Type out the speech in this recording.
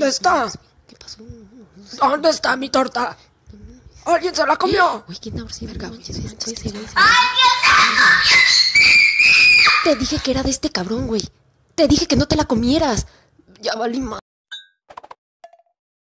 está? ¿Qué pasó? ¿Dónde está mi torta? ¿Alguien se la comió? Uy, ¿quién ahora sí? Verga, te dije que era de este cabrón, güey. Te dije que no te la comieras. Ya valí más.